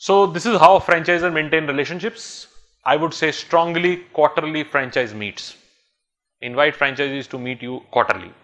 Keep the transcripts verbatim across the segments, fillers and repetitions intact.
So this is how franchisor maintain relationships. I would say strongly quarterly franchise meets. Invite franchisees to meet you quarterly.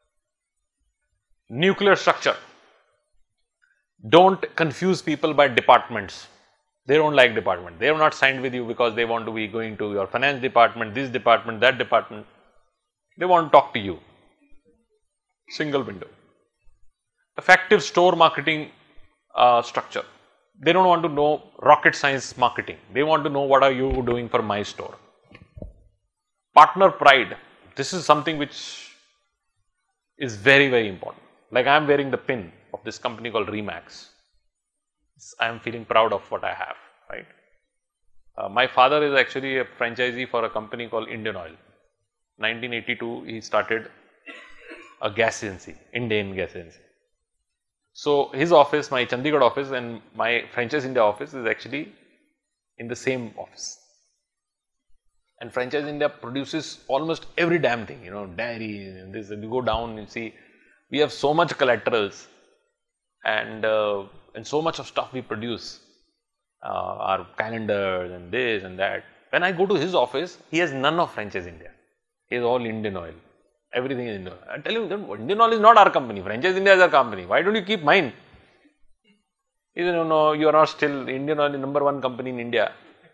Nuclear structure. Don't confuse people by departments. They don't like department. They have not signed with you because they want to be going to your finance department, this department, that department. They want to talk to you. Single window. Effective store marketing uh, structure. They don't want to know rocket science marketing. They want to know what are you doing for my store. Partner pride. This is something which is very, very important. Like I am wearing the pin of this company called Remax. I am feeling proud of what I have, right? Uh, my father is actually a franchisee for a company called Indian Oil. nineteen eighty-two, he started a gas agency, Indian gas agency. So his office, my Chandigarh office and my Franchise India office is actually in the same office. And Franchise India produces almost every damn thing, you know, dairy, and this, and you go down, you see, we have so much collaterals and, uh, and so much of stuff we produce, uh, our calendars and this and that. When I go to his office, he has none of Franchise India. He has all Indian Oil. Everything is Indian Oil. I tell you, Indian Oil is not our company. Franchise India is our company. Why don't you keep mine? He said, no, no, you are not still Indian Oil is number one company in India.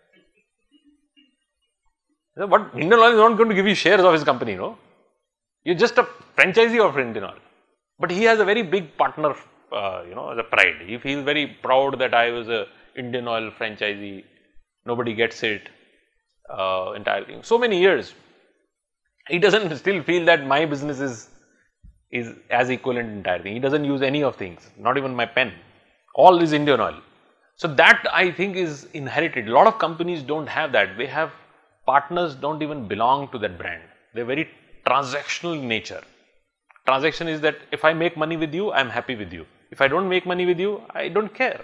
I said, but Indian Oil is not going to give you shares of his company, no? You're just a franchisee of Indian Oil. But he has a very big partner, uh, you know, as a pride. He feels very proud that I was a Indian Oil franchisee. Nobody gets it. Uh, entire thing. So many years. He doesn't still feel that my business is, is as equivalent entire thing. He doesn't use any of things, not even my pen. All is Indian Oil. So that I think is inherited. A lot of companies don't have that. They have partners don't even belong to that brand. They're very transactional in nature. Transaction is that if I make money with you, I'm happy with you. If I don't make money with you, I don't care.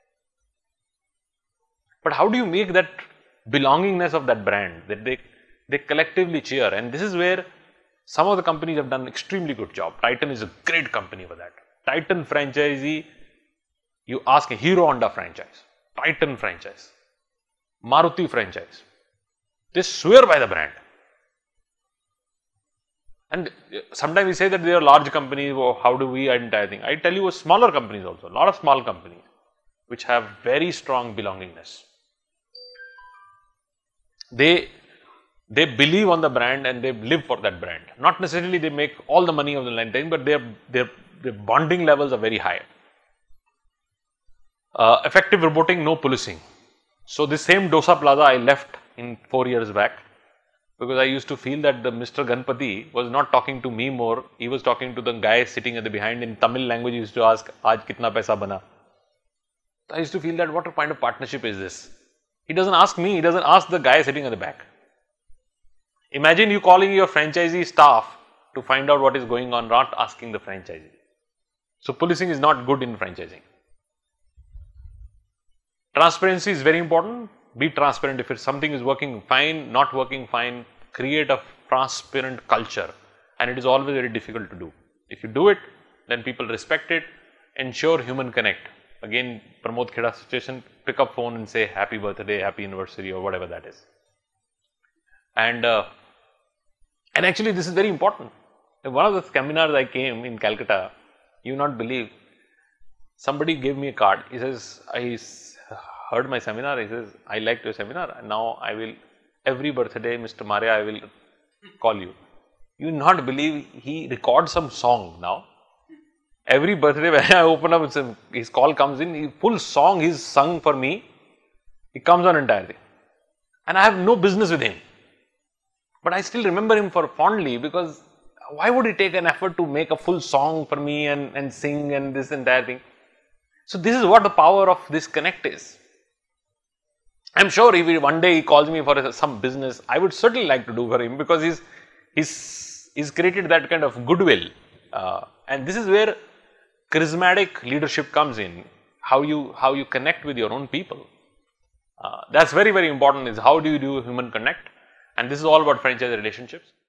But how do you make that belongingness of that brand that they They collectively cheer, and this is where some of the companies have done extremely good job. Titan is a great company for that. Titan franchisee, you ask a Hero Honda franchise, Titan franchise, Maruti franchise. They swear by the brand. And sometimes we say that they are large companies, or how do we identify things? I tell you, smaller companies also, a lot of small companies which have very strong belongingness. They They believe on the brand and they live for that brand. Not necessarily they make all the money of the line, but their, their, their bonding levels are very high. Uh, effective reporting, no policing. So this same Dosa Plaza I left in four years back because I used to feel that the Mister Ganpati was not talking to me more. He was talking to the guy sitting at the behind. In Tamil language, he used to ask, "Aaj kitna paisa bana?" I used to feel that what kind of partnership is this? He doesn't ask me. He doesn't ask the guy sitting at the back. Imagine you calling your franchisee staff to find out what is going on, not asking the franchisee. So policing is not good in franchising. Transparency is very important. Be transparent. If it's something is working fine, not working fine, create a transparent culture. And it is always very difficult to do. If you do it, then people respect it. Ensure human connect. Again, Pramod Kheda situation, pick up phone and say happy birthday, happy anniversary or whatever that is. And uh, And actually this is very important. One of the seminars I came in Calcutta, you will not believe, somebody gave me a card. He says, I heard my seminar, he says, I liked your seminar and now I will, every birthday Mister Marya, I will call you. You will not believe he records some song now. Every birthday when I open up, his call comes in, he, full song he's sung for me, he comes on entirely. And I have no business with him. But I still remember him for fondly because why would he take an effort to make a full song for me and, and sing and this entire thing? So this is what the power of this connect is. I'm sure if he, one day he calls me for some business, I would certainly like to do for him because he's, he's, he's created that kind of goodwill. Uh, and this is where charismatic leadership comes in, how you, how you connect with your own people. Uh, that's very, very important is how do you do human connect. And this is all about franchise relationships.